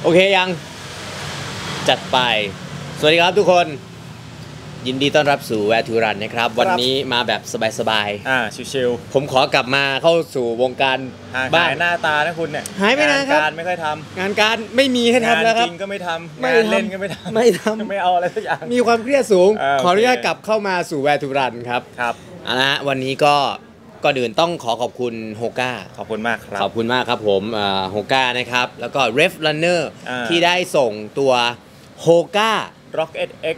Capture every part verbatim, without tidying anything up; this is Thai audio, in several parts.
โอเคยังจัดไปสวัสดีครับทุกคนยินดีต้อนรับสู่แวร์ทูรันนะครับวันนี้มาแบบสบายๆอ่าชิวๆผมขอกลับมาเข้าสู่วงการบ้านหน้าตานะคุณเนี่ยหายไปนานครับงานการไม่ค่อยทำงานการไม่มีให้ทำแล้วครับงานจริงก็ไม่ทำงานเล่นก็ไม่ทำไม่ทำไม่เอาอะไรสักอย่างมีความเครียดสูงขออนุญาตกลับเข้ามาสู่แวร์ทูรันครับครับเอาละวันนี้ก็ก่อนอื่นต้องขอขอบคุณโฮก้าขอบคุณมากครับขอบคุณมากครับผมโฮก้านะครับแล้วก็ Rev Runner ที่ได้ส่งตัวโฮก้า Rocket X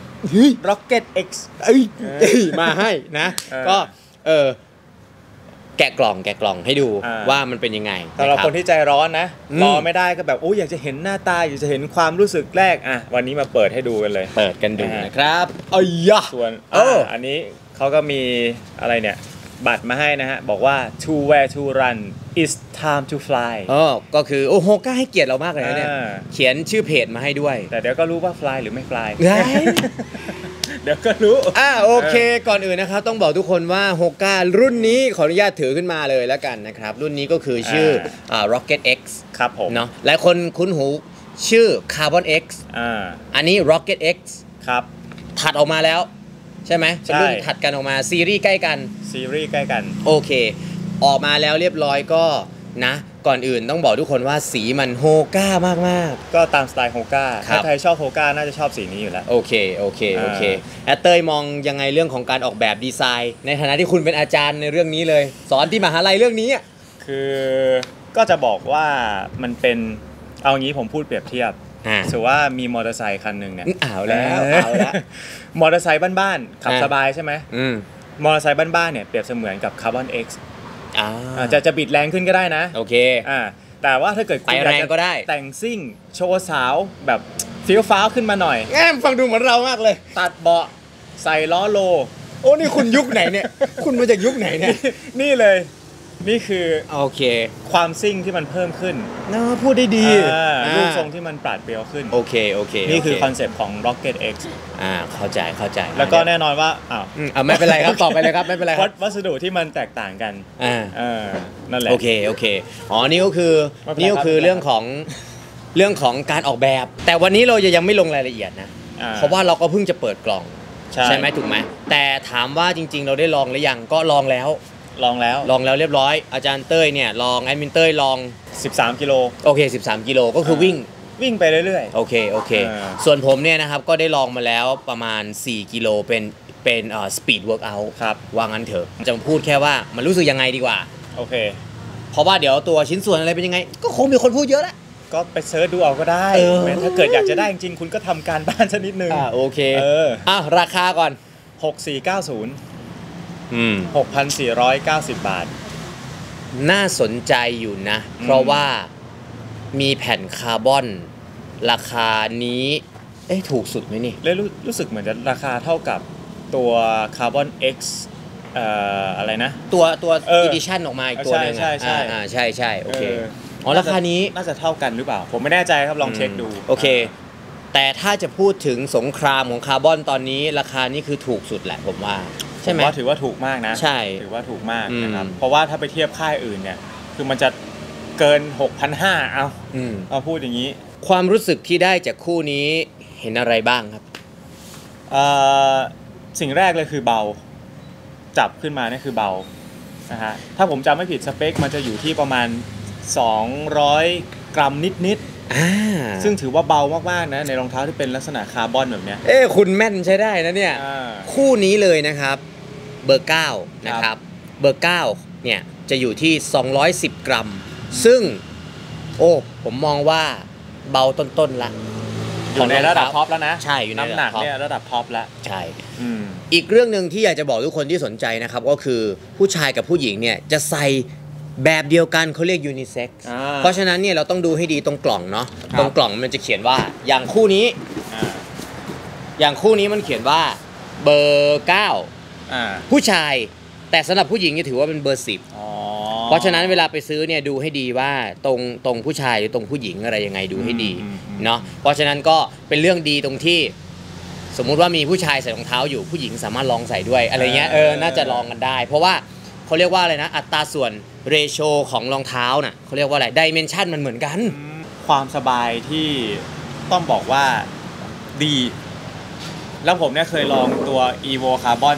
Rocket X เอ้ยมาให้นะก็เออแกะกล่องแกะกล่องให้ดูว่ามันเป็นยังไงสำหรับคนที่ใจร้อนนะรอไม่ได้ก็แบบโอ้อยากจะเห็นหน้าตาอยากจะเห็นความรู้สึกแรกอ่ะวันนี้มาเปิดให้ดูกันเลยเปิดกันดูนะครับอ้ยยะส่วนอันนี้เขาก็มีอะไรเนี่ยบัตรมาให้นะฮะบอกว่า to where to run is time to fly อ๋อก็คือโอ้โฮก้าให้เกียรติเรามากเลยนะเนี่ยเขียนชื่อเพจมาให้ด้วยแต่เดี๋ยวก็รู้ว่า fly หรือไม่ fly เดี๋ยวก็รู้อ่าโอเคก่อนอื่นนะครับต้องบอกทุกคนว่าโฮก้ารุ่นนี้ขออนุญาตถือขึ้นมาเลยแล้วกันนะครับรุ่นนี้ก็คือชื่ออ่า Rocket X ครับผมเนาะหลายคนคุ้นหูชื่อ Carbon X อ่าอันนี้ Rocket X ครับถัดออกมาแล้วใช่ไหมเป็นรุ่นถัดกันออกมาซีรีส์ใกล้กันซีรีส์ใกล้กันโอเคออกมาแล้วเรียบร้อยก็นะก่อนอื่นต้องบอกทุกคนว่าสีมันโฮก้ามากๆก็ตามสไตล์โฮก้าถ้าใครชอบโฮก้าน่าจะชอบสีนี้อยู่แล้วโอเคโอเคโอเคแอตเตยมองยังไงเรื่องของการออกแบบดีไซน์ในฐานะที่คุณเป็นอาจารย์ในเรื่องนี้เลยสอนที่มหาลัยเรื่องนี้คือก็จะบอกว่ามันเป็นเอางี้ผมพูดเปรียบเทียบถือว่ามีมอเตอร์ไซค์คันหนึ่งเนี่ยอ้าวแล้วอ้าวแล้วมอเตอร์ไซค์บ้านๆขับสบายใช่ไหมมอเตอร์ไซค์บ้านๆเนี่ยเปรียบเสมือนกับ Carbon X จะจะบิดแรงขึ้นก็ได้นะโอเคอ่าแต่ว่าถ้าเกิดไปแรงก็ได้แต่งซิ่งโชว์สาวแบบฟิลฟ้าวขึ้นมาหน่อยแง่ฟังดูเหมือนเรามากเลยตัดเบาะใส่ล้อโลโอ้นี่คุณยุคไหนเนี่ยคุณมาจากยุคไหนเนี่ยนี่เลยนี่คือโอเคความซิ่งที่มันเพิ่มขึ้นนะพูดได้ดีรูปทรงที่มันปราดเปรียวขึ้นโอเคโอเคนี่คือคอนเซปต์ของ Rocket X อ่าเข้าใจเข้าใจแล้วก็แน่นอนว่าอ้าวอ่าไม่เป็นไรครับตอบไปเลยครับไม่เป็นไรครับวัสดุที่มันแตกต่างกันอ่าอ่านั่นแหละโอเคโอเคอ๋อนี่ก็คือนี่ก็คือเรื่องของเรื่องของการออกแบบแต่วันนี้เรายังไม่ลงรายละเอียดนะเพราะว่าเราก็เพิ่งจะเปิดกล่องใช่ไหมถูกไหมแต่ถามว่าจริงๆเราได้ลองหรือยังก็ลองแล้วลองแล้วลองแล้วเรียบร้อยอาจารย์เต้ยเนี่ยลองแอดมินเต้ยลองสิบสามกิโลโอเคสิบสามกิโลก็คือวิ่งวิ่งไปเรื่อยๆโอเคโอเคส่วนผมเนี่ยนะครับก็ได้ลองมาแล้วประมาณสี่กิโลเป็นเป็นเอ่อสปีดเวิร์กเอาท์ครับว่างั้นเถอะจะมาพูดแค่ว่ามันรู้สึกยังไงดีกว่าโอเคเพราะว่าเดี๋ยวตัวชิ้นส่วนอะไรเป็นยังไงก็คงมีคนพูดเยอะแล้วก็ไปเซิร์ชดูเอาก็ได้ถ้าเกิดอยากจะได้จริงๆคุณก็ทำการบ้านสักนิดนึงอ่าโอเคเอออ่ะราคาก่อนหกพันสี่ร้อยเก้าสิบอืมหกพันสี่ร้อยเก้าสิบบาทน่าสนใจอยู่นะเพราะว่ามีแผ่นคาร์บอนราคานี้เอ๊ะถูกสุดไหมนี่เลยรู้สึกเหมือนจะราคาเท่ากับตัว Carbon X เอ่ออะไรนะตัวตัว Edition ออกมาอีกตัวนึงใช่ใช่อ่าใช่ใช่โอเคอ๋อราคานี้น่าจะเท่ากันหรือเปล่าผมไม่แน่ใจครับลองเช็คดูโอเคแต่ถ้าจะพูดถึงสงครามของคาร์บอนตอนนี้ราคานี้คือถูกสุดแหละผมว่าใช่ไหมว่าถือว่าถูกมากนะใช่ถือว่าถูกมากนะครับเพราะว่าถ้าไปเทียบค่ายอื่นเนี่ยคือมันจะเกิน หกพันห้าร้อย เอาเอาพูดอย่างนี้ความรู้สึกที่ได้จากคู่นี้เห็นอะไรบ้างครับสิ่งแรกเลยคือเบาจับขึ้นมานี่คือเบานะฮะถ้าผมจำไม่ผิดสเปคมันจะอยู่ที่ประมาณสองร้อยกรัมนิดๆซึ่งถือว่าเบามากๆนะในรองเท้าที่เป็นลักษณะคาร์บอนแบบเนี้ยเอ้คุณแม่นใช้ได้นะเนี่ยคู่นี้เลยนะครับเบอร์เก้านะครับเบอร์เก้าเนี่ยจะอยู่ที่สองร้อยสิบกรัมซึ่งโอ้ผมมองว่าเบาต้นๆละอยู่ในระดับท็อปแล้วนะใช่อยู่ในน้ำหนักเนี่ยระดับท็อปแล้วใช่อีกเรื่องนึงที่อยากจะบอกทุกคนที่สนใจนะครับก็คือผู้ชายกับผู้หญิงเนี่ยจะใส่แบบเดียวกันเขาเรียกยูนิเซ็กซ์เพราะฉะนั้นเนี่ยเราต้องดูให้ดีตรงกล่องเนาะตรงกล่องมันจะเขียนว่าอย่างคู่นี้อย่างคู่นี้มันเขียนว่าเบอร์เก้าผู้ชายแต่สำหรับผู้หญิงจะถือว่าเป็นเบอร์สิบเพราะฉะนั้นเวลาไปซื้อเนี่ยดูให้ดีว่าตรงตรงผู้ชายหรือตรงผู้หญิงอะไรยังไงดูให้ดีเนาะเพราะฉะนั้นก็เป็นเรื่องดีตรงที่สมมุติว่ามีผู้ชายใส่รองเท้าอยู่ผู้หญิงสามารถลองใส่ด้วยอะไรเงี้ยเออน่าจะลองกันได้เพราะว่าเขาเรียกว่าอะไรนะอัตราส่วนเรโชของรองเท้าน่ะเขาเรียกว่าอะไรดิเมนชันมันเหมือนกันคความสบายที่ต้องบอกว่าดีแล้วผมเนี่ยเคยลองตัว Evo Carbon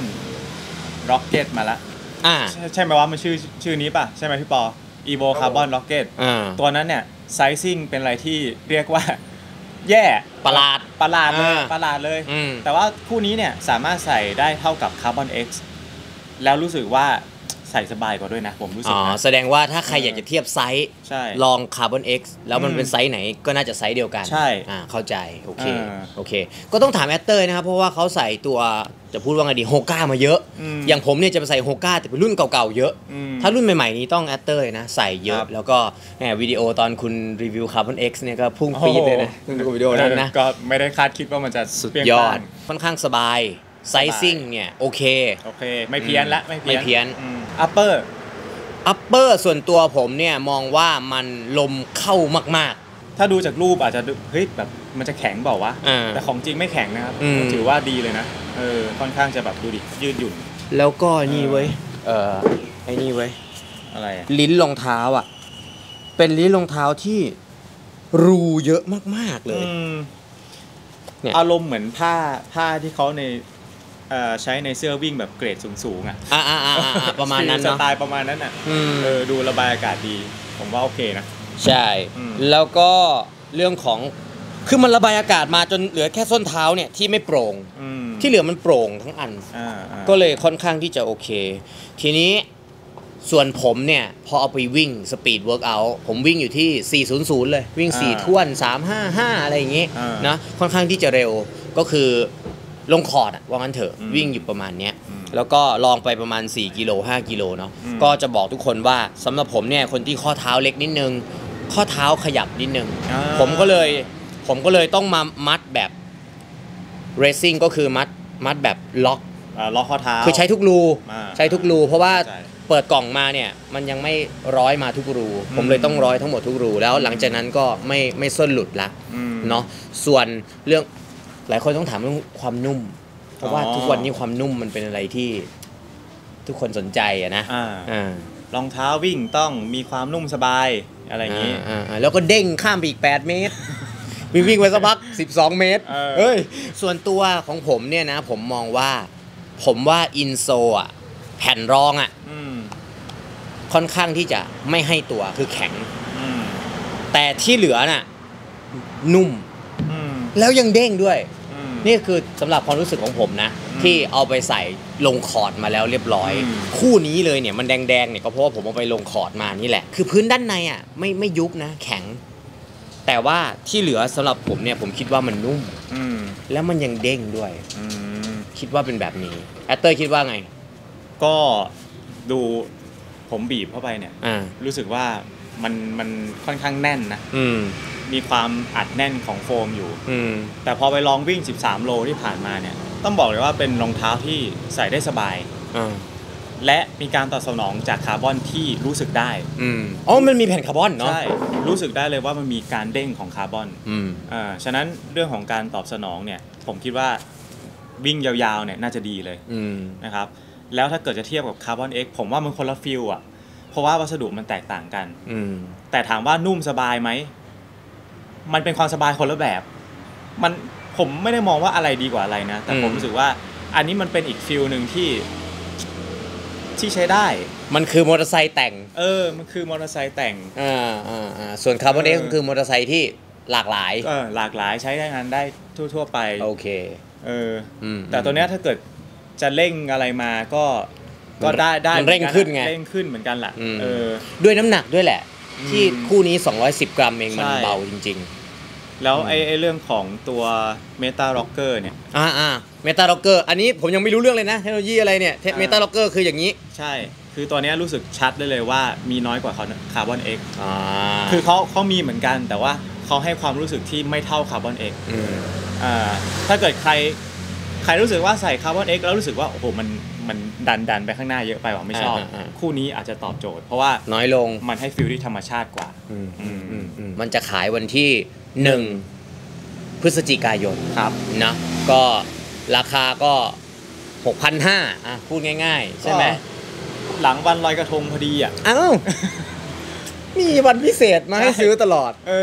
Rocket มาแล้วอ่าใช่ไหมว่ามันชื่อชื่อนี้ป่ะใช่ไหมพี่ปอ Evo Carbon Rocket ตัวนั้นเนี่ยไซซิ่งเป็นอะไรที่เรียกว่าแย่ประหลาดประหลาดเลยประหลาดเลยแต่ว่าคู่นี้เนี่ยสามารถใส่ได้เท่ากับ Carbon X แล้วรู้สึกว่าใส่สบายกว่าด้วยนะผมรู้สึกนะแสดงว่าถ้าใครอยากจะเทียบไซส์ลอง Carbon X แล้วมันเป็นไซส์ไหนก็น่าจะไซส์เดียวกันใช่อ่าเข้าใจโอเคโอเคก็ต้องถามแอตเตอร์นะครับเพราะว่าเขาใส่ตัวจะพูดว่าไงดีโฮก้ามาเยอะอย่างผมเนี่ยจะไปใส่โฮก้าแต่เป็นรุ่นเก่าๆเยอะถ้ารุ่นใหม่ๆนี้ต้องแอตเตอร์นะใส่เยอะแล้วก็แหมวิดีโอตอนคุณรีวิว Carbon X เนี่ยก็พุ่งปี๊ดเลยนะดูวิดีโอนั้นนะก็ไม่ได้คาดคิดว่ามันจะสุดยอดค่อนข้างสบายไซซิ่งเนี่ยโอเคโอเคไม่เพี้ยนละไม่เพี้ยนอัปเปอร์อัปเปอร์ส่วนตัวผมเนี่ยมองว่ามันลมเข้ามากๆถ้าดูจากรูปอาจจะเฮ้ยแบบมันจะแข็งเปล่าวะแต่ของจริงไม่แข็งนะครับถือว่าดีเลยนะเออค่อนข้างจะแบบดูดิยืดหยุ่นแล้วก็นี่เว้ยเออไอ้นี่เว้ยอะไรลิ้นรองเท้าอ่ะเป็นลิ้นรองเท้าที่รูเยอะมากๆเลยอารมณ์เหมือนผ้าผ้าที่เขาในใช้ในเสื้อวิ่งแบบเกรดสูงๆอ่ะอ่าๆๆประมาณนั้นเนาะสไตล์ประมาณนั้นอ่ะเออดูระบายอากาศดีผมว่าโอเคนะใช่แล้วก็เรื่องของคือมันระบายอากาศมาจนเหลือแค่ส้นเท้าเนี่ยที่ไม่โปร่งที่เหลือมันโปร่งทั้งอันก็เลยค่อนข้างที่จะโอเคทีนี้ส่วนผมเนี่ยพอเอาไปวิ่งสปีดเวิร์กเอาท์ผมวิ่งอยู่ที่สี่สิบเลยวิ่งสี่ท่วนสามห้าห้าอะไรอย่างงี้นะค่อนข้างที่จะเร็วก็คือลงคอร์ดว่างั้นเถอะวิ่งอยู่ประมาณเนี้ยแล้วก็ลองไปประมาณสี่กิโลห้ากิโลเนาะก็จะบอกทุกคนว่าสำหรับผมเนี่ยคนที่ข้อเท้าเล็กนิดนึงข้อเท้าขยับนิดนึงผมก็เลยผมก็เลยต้องมามัดแบบเรซซิ่งก็คือมัดมัดแบบล็อกล็อกข้อเท้าคือใช้ทุกรูใช้ทุกรูเพราะว่าเปิดกล่องมาเนี่ยมันยังไม่ร้อยมาทุกรูผมเลยต้องร้อยทั้งหมดทุกรูแล้วหลังจากนั้นก็ไม่ไม่ส้นหลุดละเนาะส่วนเรื่องหลายคนต้องถามเรื่องความนุ่มเพราะว่าทุกวันนี้ความนุ่มมันเป็นอะไรที่ทุกคนสนใจอะนะรองเท้าวิ่งต้องมีความนุ่มสบายอะไรอย่างนี้แล้วก็เด้งข้ามไปอีกแปดเมตรวิ่งวิ่งไปสักพักสิบสองเมตรเฮ้ยส่วนตัวของผมเนี่ยนะผมมองว่าผมว่าอินโซอ่ะแผ่นรองอ่ะค่อนข้างที่จะไม่ให้ตัวคือแข็งแต่ที่เหลือน่ะนุ่มแล้วยังเด้งด้วยนี่คือสำหรับความรู้สึกของผมนะที่เอาไปใส่ลงคอร์ดมาแล้วเรียบร้อยคู่นี้เลยเนี่ยมันแดงๆเนี่ยก็เพราะว่าผมเอาไปลงคอร์ดมานี่แหละคือพื้นด้านในอ่ะไม่ไม่ยุบนะแข็งแต่ว่าที่เหลือสำหรับผมเนี่ยผมคิดว่ามันนุ่มแล้วมันยังเด้งด้วยคิดว่าเป็นแบบนี้แอตเตอร์คิดว่าไงก็ดูผมบีบเข้าไปเนี่ยรู้สึกว่ามันมันค่อนข้างแน่นนะมีความอัดแน่นของโฟมอยู่แต่พอไปลองวิ่งสิบสามโลที่ผ่านมาเนี่ยต้องบอกเลยว่าเป็นรองเท้าที่ใส่ได้สบายและมีการตอบสนองจากคาร์บอนที่รู้สึกได้อ๋อมันมีแผ่นคาร์บอนเนาะใช่รู้สึกได้เลยว่ามันมีการเด้งของคาร์บอนอ่าฉะนั้นเรื่องของการตอบสนองเนี่ยผมคิดว่าวิ่งยาวๆเนี่ยน่าจะดีเลยนะครับแล้วถ้าเกิดจะเทียบกับคาร์บอน X ผมว่ามันคนละฟิลอ่ะเพราะว่าวัสดุมันแตกต่างกันแต่ถามว่านุ่มสบายไหมมันเป็นความสบายคนละแบบมันผมไม่ได้มองว่าอะไรดีกว่าอะไรนะแต่ผมรู้สึกว่าอันนี้มันเป็นอีกฟิลนึงที่ที่ใช้ได้มันคือมอเตอร์ไซค์แต่งเออมันคือมอเตอร์ไซค์แต่งอ่าอ่าอ่าส่วนคาร์บอนเอ็กซ์คือมอเตอร์ไซค์ที่หลากหลายเออหลากหลายใช้ได้งานได้ทั่วๆไปโอเคเออแต่ตัวเนี้ยถ้าเกิดจะเร่งอะไรมาก็ก็ได้ได้เร่งขึ้นไงเร่งขึ้นเหมือนกันแหละเออด้วยน้ำหนักด้วยแหละที่คู่นี้สองร้อยสิบกรัมเองมันเบาจริงๆแล้วไอ้ไอ้เรื่องของตัวเมตาล็อกเกอร์เนี่ยอ่าอ่าเมตาล็อกเกอร์อันนี้ผมยังไม่รู้เรื่องเลยนะเทคโนโลยีอะไรเนี่ยเมตาล็อกเกอร์คืออย่างนี้ใช่คือตัวนี้รู้สึกชัดได้เลยว่ามีน้อยกว่าคาร์บอน X อ่าคือเขาเขามีเหมือนกันแต่ว่าเขาให้ความรู้สึกที่ไม่เท่าคาร์บอน X อ่าถ้าเกิดใครใครรู้สึกว่าใส่คาร์บอน X แล้วรู้สึกว่าโอ้โหมันมันดันดันไปข้างหน้าเยอะไปว่าไม่ชอบคู่นี้อาจจะตอบโจทย์เพราะว่าน้อยลงมันให้ฟิลที่ธรรมชาติกว่ามันจะขายวันที่หนึ่งพฤศจิกายนครับนะก็ราคาก็ หกพันห้าร้อย อ่ะพูดง่ายๆใช่ไหมหลังวันลอยกระทงพอดีอ่ะอ้าวมีวันพิเศษมาให้ซื้อตลอดเออ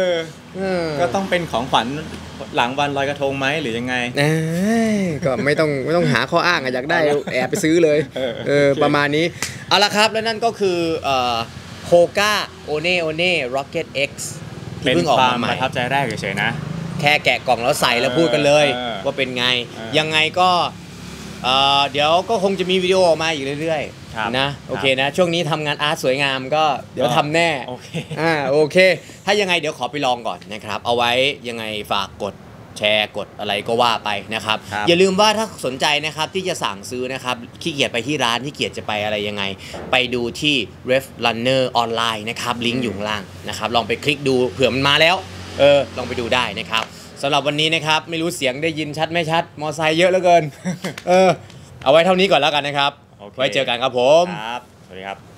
ก็ต้องเป็นของขวัญหลังวันลอยกระทงไหมหรือยังไงก็ไม่ต้องไม่ต้องหาข้ออ้างอยากได้แอบไปซื้อเลยเออประมาณนี้เอาละครับแล้วนั่นก็คือโฮก้าโอเน่โอเน่ร็อกเก็ต X ที่เพิ่งออกมาใหม่ประทับใจแรกเฉยๆนะแค่แกะกล่องแล้วใส่แล้วพูดกันเลยว่าเป็นไงยังไงก็เดี๋ยวก็คงจะมีวิดีโอออกมาอีกเรื่อยๆนะโอเคนะช่วงนี้ทำงานอาร์ตสวยงามก็เดี๋ยวทำแน่โอเคอ่าโอเคถ้ายังไงเดี๋ยวขอไปลองก่อนนะครับเอาไว้ยังไงฝากกดแชร์กดอะไรก็ว่าไปนะครับอย่าลืมว่าถ้าสนใจนะครับที่จะสั่งซื้อนะครับขี้เกียจไปที่ร้านขี้เกียจจะไปอะไรยังไงไปดูที่ Ref Runner ออนไลน์นะครับลิงก์อยู่ข้างล่างนะครับลองไปคลิกดูเผื่อมันมาแล้วเออลองไปดูได้นะครับสำหรับวันนี้นะครับไม่รู้เสียงได้ยินชัดไม่ชัดมอไซค์เยอะเหลือเกินเออเอาไว้เท่านี้ก่อนแล้วกันนะครับไว้เจอกันครับผมครับสวัสดีครับ